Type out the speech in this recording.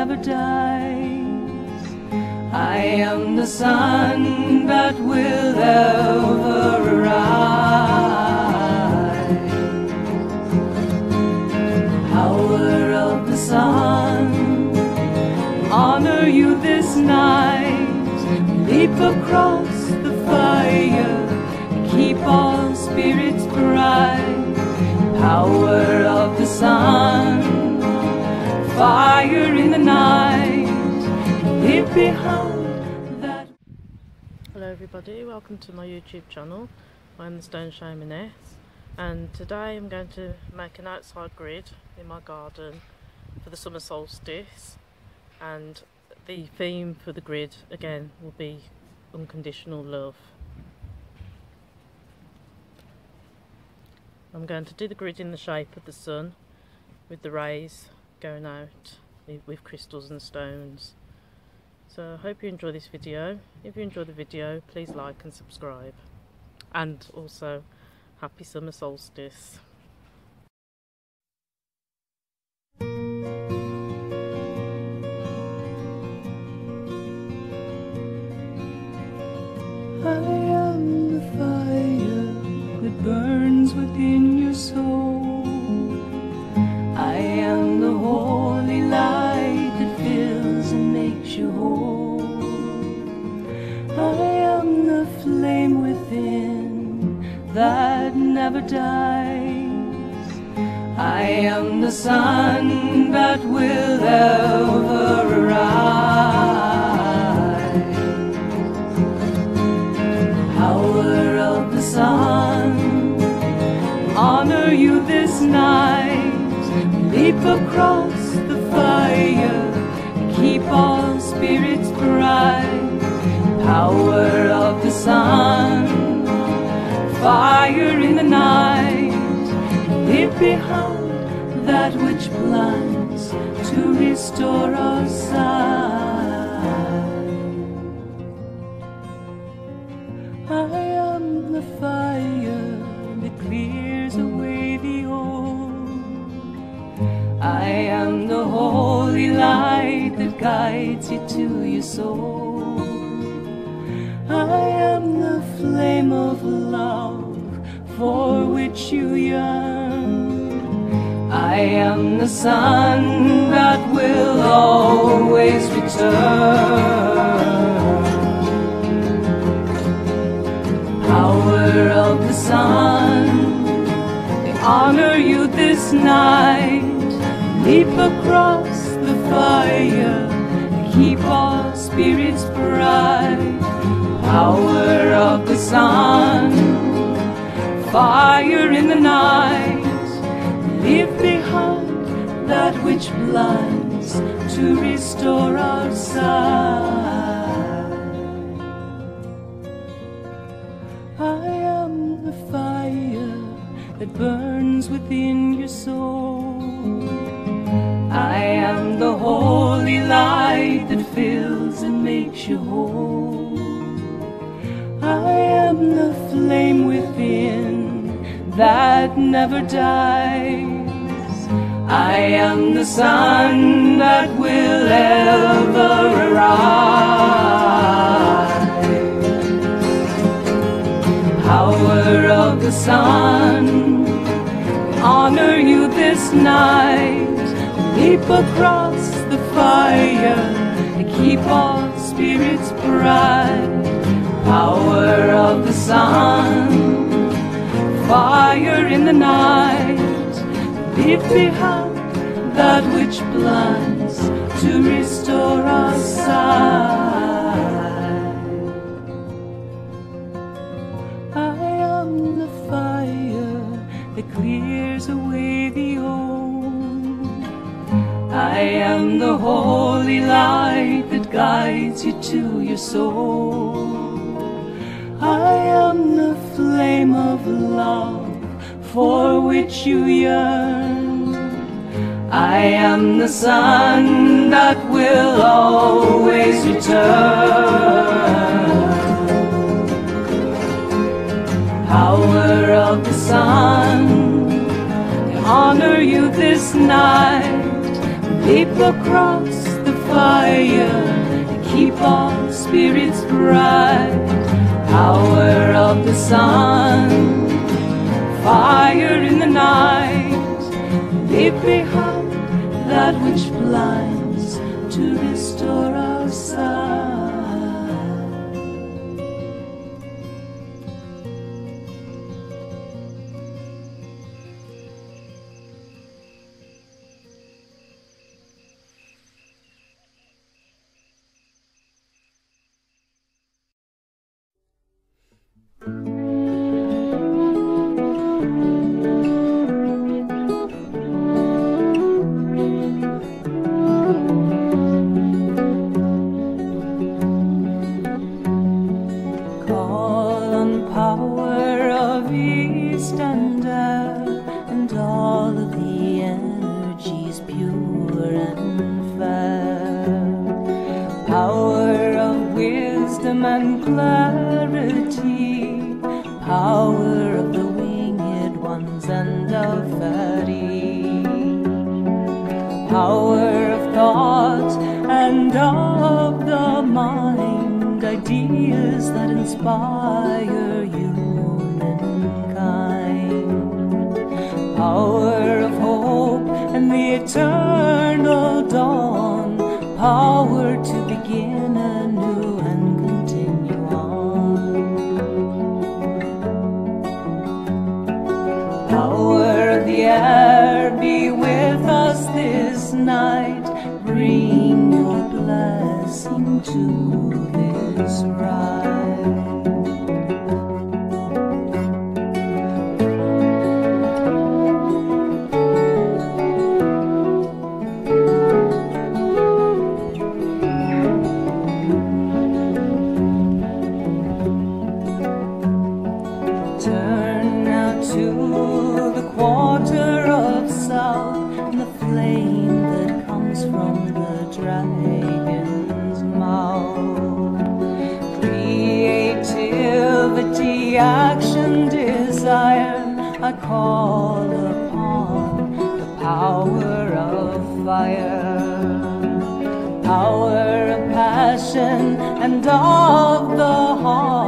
never dies. I am the sun that will ever arise. Power of the sun, honor you this night. Leap across the fire, keep all spirits bright. Power of the sun, fire in the night, live behind that. Hello everybody, welcome to my YouTube channel. I'm the Stone Shamaness, and today I'm going to make an outside grid in my garden for the summer solstice, and the theme for the grid again will be unconditional love. I'm going to do the grid in the shape of the sun, with the rays going out with crystals and stones. So I hope you enjoy this video. If you enjoy the video, please like and subscribe, and also happy summer solstice. I am the fire that burns within your soul. I am the holy light that fills and makes you whole. I am the flame within that never dies. I am the sun that will ever arise. Power of the sun, honor you this night. Leap across the fire, keep all spirits bright. Power of the sun, fire in the night, live behind that which blinds to restore our sight. I am the fire that clears away the old. I am the holy light that guides you to your soul. I am the flame of love for which you yearn. I am the sun that will always return. Power of the sun, they honor you this night. Leap across the fire, keep all spirits bright. Power of the sun, fire in the night, leave behind that which blinds to restore our sight. I am the fire that burns within your soul. I am the holy light that fills and makes you whole. I am the flame within that never dies. I am the sun that will ever arise. Power of the sun, honor you this night. Leap across the fire, keep all spirits bright. Power of the sun, fire in the night, leave behind that which blinds to restore our sight. I am the fire that clears away the old. I am the holy light that guides you to your soul. I am the flame of love for which you yearn. I am the sun that will always return. Power of the sun, I honor you this night. Leap across the fire to keep our spirits bright. Power of the sun, fire in the night, leave behind that which blinds to restore our sight. Power of east and all of the energies pure and fair. Power of wisdom and clarity, power of the winged ones and of fairy, power of thought and of the mind, ideas that inspire humankind, power of hope and the eternal dawn, power to begin anew and continue on. Power of the air, be with us this night, bring your blessing to this ride. Turn now to the quarter of south, and the flame that comes from the dragon's mouth. Creativity, action, desire, I call upon the power of fire, power of passion and of the heart,